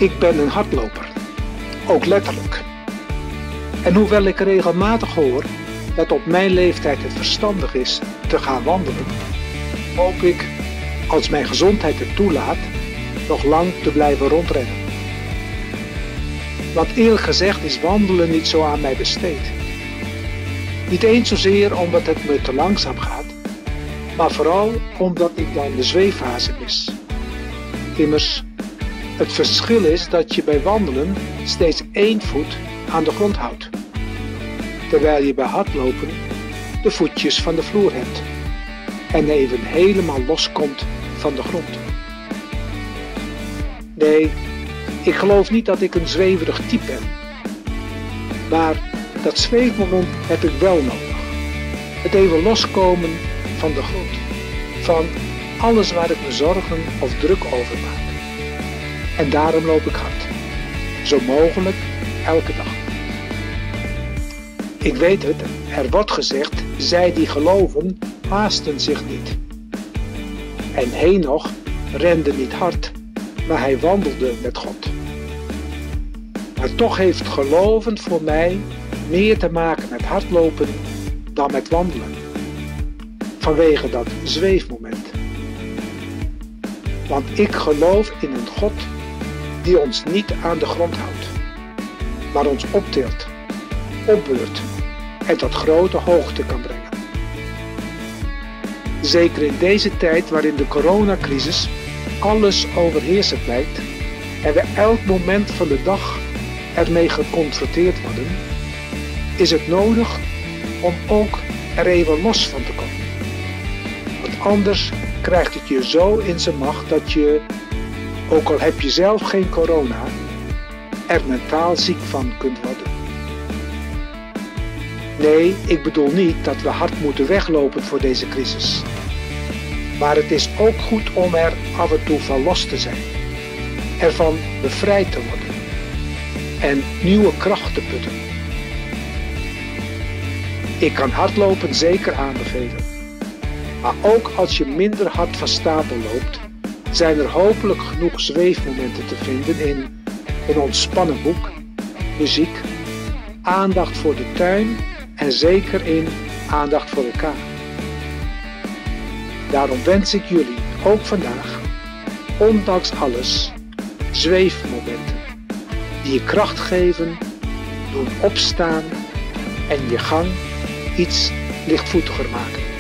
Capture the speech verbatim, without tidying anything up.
Ik ben een hardloper, ook letterlijk. En hoewel ik regelmatig hoor dat op mijn leeftijd het verstandig is te gaan wandelen, hoop ik, als mijn gezondheid het toelaat, nog lang te blijven rondrennen. Want eerlijk gezegd is wandelen niet zo aan mij besteed. Niet eens zozeer omdat het me te langzaam gaat, maar vooral omdat ik dan de zweeffase mis. Immers, het verschil is dat je bij wandelen steeds één voet aan de grond houdt, terwijl je bij hardlopen de voetjes van de vloer hebt en even helemaal loskomt van de grond. Nee, ik geloof niet dat ik een zweverig type ben, maar dat zweefmoment heb ik wel nodig. Het even loskomen van de grond, van alles waar ik me zorgen of druk over maak. En daarom loop ik hard, zo mogelijk elke dag. Ik weet het, er wordt gezegd, zij die geloven haasten zich niet. En Henoch rende niet hard, maar hij wandelde met God. Maar toch heeft geloven voor mij meer te maken met hardlopen dan met wandelen. Vanwege dat zweefmoment. Want ik geloof in een God die ons niet aan de grond houdt, maar ons optilt, opbeurt en tot grote hoogte kan brengen. Zeker in deze tijd waarin de coronacrisis alles overheersend lijkt en we elk moment van de dag ermee geconfronteerd worden, is het nodig om ook er even los van te komen. Want anders krijgt het je zo in zijn macht dat je, ook al heb je zelf geen corona, er mentaal ziek van kunt worden. Nee, ik bedoel niet dat we hard moeten weglopen voor deze crisis. Maar het is ook goed om er af en toe van los te zijn. Ervan bevrijd te worden. En nieuwe kracht te putten. Ik kan hardlopen zeker aanbevelen. Maar ook als je minder hard van stapel loopt, zijn er hopelijk genoeg zweefmomenten te vinden in een ontspannen boek, muziek, aandacht voor de tuin en zeker in aandacht voor elkaar. Daarom wens ik jullie ook vandaag, ondanks alles, zweefmomenten die je kracht geven, doen opstaan en je gang iets lichtvoetiger maken.